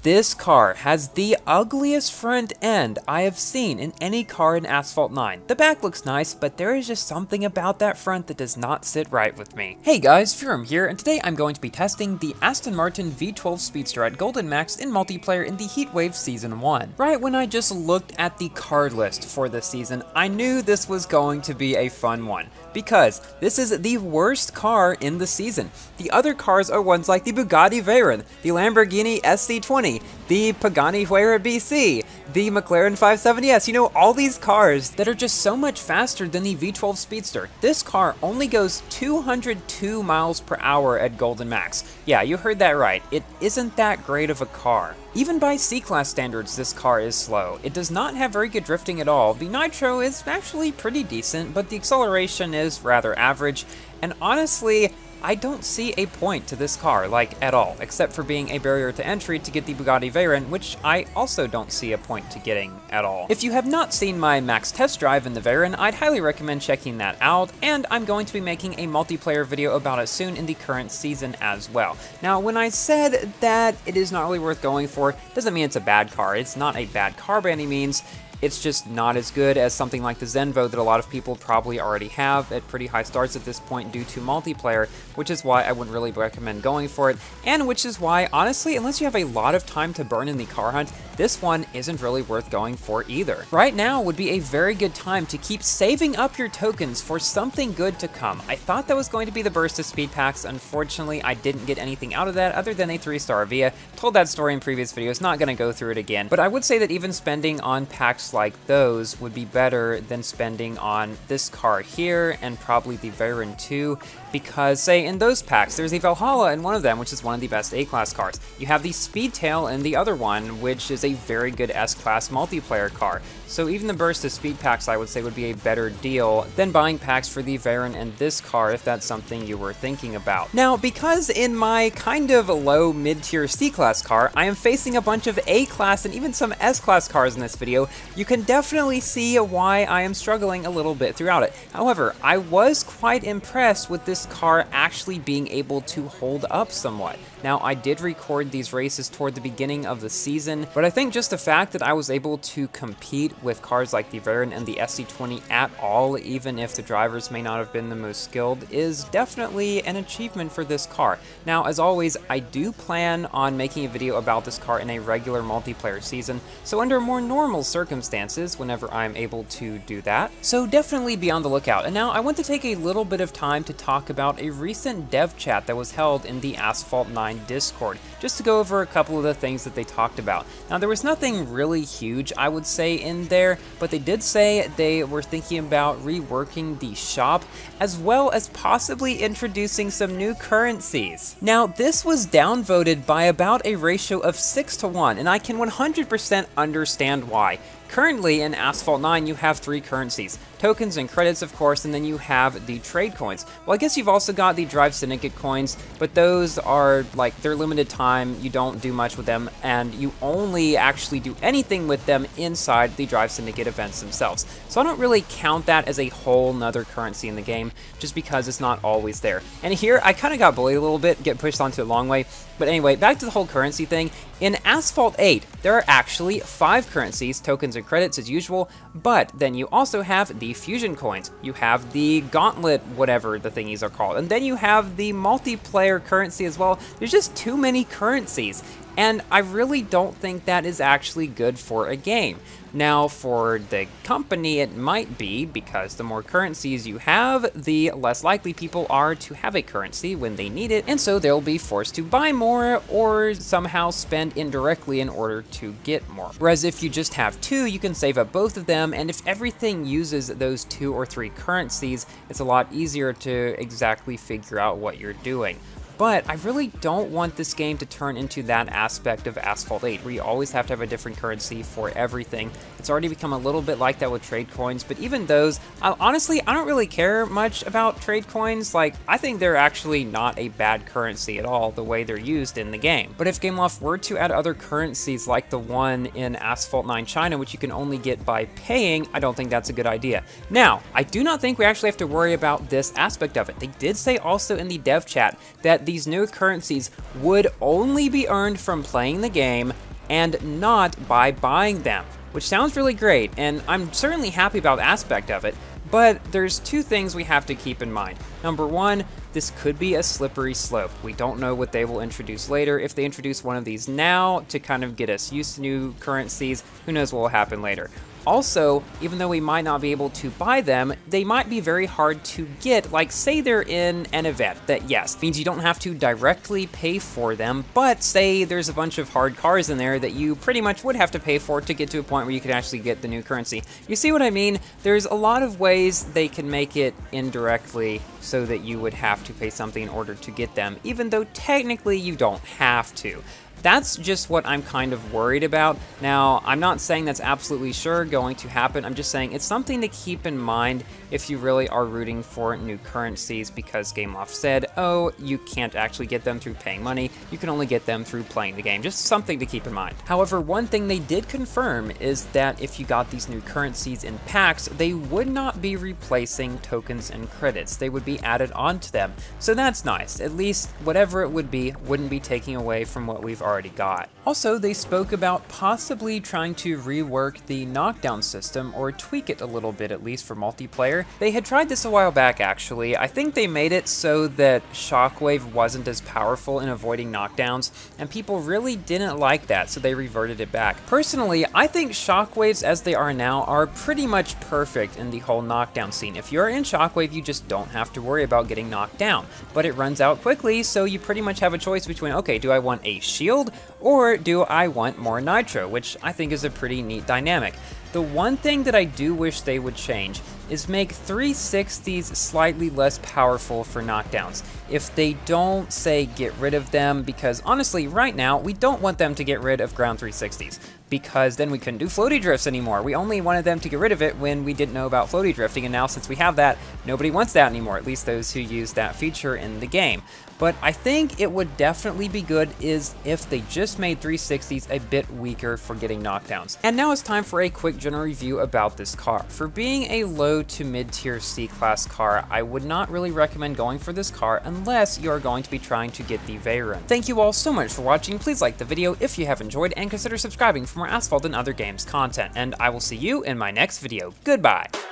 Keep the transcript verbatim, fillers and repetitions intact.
This car has the ugliest front end I have seen in any car in Asphalt nine. The back looks nice, but there is just something about that front that does not sit right with me. Hey guys, Furum here, and today I'm going to be testing the Aston Martin V twelve Speedster at Golden Max in multiplayer in the Heatwave Season one. Right when I just looked at the card list for this season, I knew this was going to be a fun one, because this is the worst car in the season. The other cars are ones like the Bugatti Veyron, the Lamborghini S C twenty, the Pagani Huayra B C, the McLaren five seventy S, you know, all these cars that are just so much faster than the V twelve Speedster. This car only goes two hundred two miles per hour at Golden Max. Yeah, you heard that right. It isn't that great of a car. Even by C-Class standards, this car is slow. It does not have very good drifting at all. The nitro is actually pretty decent, but the acceleration is rather average, and honestly, I don't see a point to this car, like, at all, except for being a barrier to entry to get the Bugatti Veyron, which I also don't see a point to getting at all. If you have not seen my max test drive in the Veyron, I'd highly recommend checking that out, and I'm going to be making a multiplayer video about it soon in the current season as well. Now, when I said that it is not really worth going for, doesn't mean it's a bad car. It's not a bad car by any means. It's just not as good as something like the Zenvo that a lot of people probably already have at pretty high starts at this point due to multiplayer, which is why I wouldn't really recommend going for it, and which is why, honestly, unless you have a lot of time to burn in the car hunt, this one isn't really worth going for either. Right now would be a very good time to keep saving up your tokens for something good to come. I thought that was going to be the Burst of Speed packs. Unfortunately, I didn't get anything out of that other than a three star Avia. Told that story in previous videos, not going to go through it again, but I would say that even spending on packs like those would be better than spending on this car here and probably the Veyron two, because say in those packs there's a Valhalla in one of them, which is one of the best A-Class cars. You have the Speedtail in the other one, which is a very good S-Class multiplayer car. So even the Burst of Speed packs I would say would be a better deal than buying packs for the Veyron and this car if that's something you were thinking about. Now, because in my kind of low mid-tier C-Class car, I am facing a bunch of A-Class and even some S-Class cars in this video, you can definitely see why I am struggling a little bit throughout it. However, I was quite impressed with this car actually being able to hold up somewhat. Now, I did record these races toward the beginning of the season, but I think just the fact that I was able to compete with cars like the Veyron and the S C twenty at all, even if the drivers may not have been the most skilled, is definitely an achievement for this car. Now, as always, I do plan on making a video about this car in a regular multiplayer season, so under more normal circumstances, whenever I'm able to do that. So definitely be on the lookout. And now I want to take a little bit of time to talk about a recent dev chat that was held in the Asphalt nine Discord, just to go over a couple of the things that they talked about. Now, there was nothing really huge, I would say, in there, but they did say they were thinking about reworking the shop, as well as possibly introducing some new currencies. Now, this was downvoted by about a ratio of six to one, and I can one hundred percent understand why. Currently, in Asphalt nine, you have three currencies. Tokens and credits, of course, and then you have the trade coins. Well, I guess you've also got the Drive Syndicate coins, but those are, like, they're limited time, you don't do much with them, and you only actually do anything with them inside the Drive Syndicate events themselves. So I don't really count that as a whole nother currency in the game, just because it's not always there. And here, I kind of got bullied a little bit, get pushed onto a long way. But anyway, back to the whole currency thing. In Asphalt eight, there are actually five currencies, tokens and credits as usual, but then you also have the fusion coins, you have the gauntlet, whatever the thingies are called, and then you have the multiplayer currency as well. There's just too many currencies, and I really don't think that is actually good for a game. Now, for the company, it might be, because the more currencies you have, the less likely people are to have a currency when they need it, and so they'll be forced to buy more or somehow spend indirectly in order to get more. Whereas if you just have two, you can save up both of them, and if everything uses those two or three currencies, it's a lot easier to exactly figure out what you're doing. But I really don't want this game to turn into that aspect of Asphalt eight, where you always have to have a different currency for everything. It's already become a little bit like that with trade coins, but even those, I, honestly, I don't really care much about trade coins. Like, I think they're actually not a bad currency at all, the way they're used in the game. But if Gameloft were to add other currencies like the one in Asphalt nine China, which you can only get by paying, I don't think that's a good idea. Now, I do not think we actually have to worry about this aspect of it. They did say also in the dev chat that these new currencies would only be earned from playing the game and not by buying them, which sounds really great, and I'm certainly happy about the aspect of it. But there's two things we have to keep in mind. Number one, this could be a slippery slope. We don't know what they will introduce later. If they introduce one of these now to kind of get us used to new currencies, who knows what will happen later. Also, even though we might not be able to buy them, they might be very hard to get, like say they're in an event that, yes, means you don't have to directly pay for them, but say there's a bunch of hard cars in there that you pretty much would have to pay for to get to a point where you could actually get the new currency. You see what I mean? There's a lot of ways they can make it indirectly so that you would have to pay something in order to get them, even though technically you don't have to. That's just what I'm kind of worried about. Now, I'm not saying that's absolutely sure going to happen. I'm just saying it's something to keep in mind if you really are rooting for new currencies, because GameLoft said, oh, you can't actually get them through paying money. You can only get them through playing the game. Just something to keep in mind. However, one thing they did confirm is that if you got these new currencies in packs, they would not be replacing tokens and credits. They would be added onto them. So that's nice. At least whatever it would be wouldn't be taking away from what we've already got. Also, they spoke about possibly trying to rework the knockdown system, or tweak it a little bit at least for multiplayer. They had tried this a while back actually. I think they made it so that Shockwave wasn't as powerful in avoiding knockdowns, and people really didn't like that, so they reverted it back. Personally, I think Shockwaves as they are now are pretty much perfect in the whole knockdown scene. If you're in Shockwave, you just don't have to worry about getting knocked down, but it runs out quickly, so you pretty much have a choice between, okay, do I want a shield, or do I want more nitro, which I think is a pretty neat dynamic. The one thing that I do wish they would change is make three sixties slightly less powerful for knockdowns. If they don't, say, get rid of them, because honestly, right now, we don't want them to get rid of ground three sixties, because then we couldn't do floaty drifts anymore. We only wanted them to get rid of it when we didn't know about floaty drifting, and now since we have that, nobody wants that anymore, at least those who use that feature in the game. But I think it would definitely be good is if they just made three sixties a bit weaker for getting knockdowns. And now it's time for a quick general review about this car. For being a low to mid-tier C-Class car, I would not really recommend going for this car unless you are going to be trying to get the Veyron. Thank you all so much for watching. Please like the video if you have enjoyed, and consider subscribing for more Asphalt and other games content. And I will see you in my next video. Goodbye!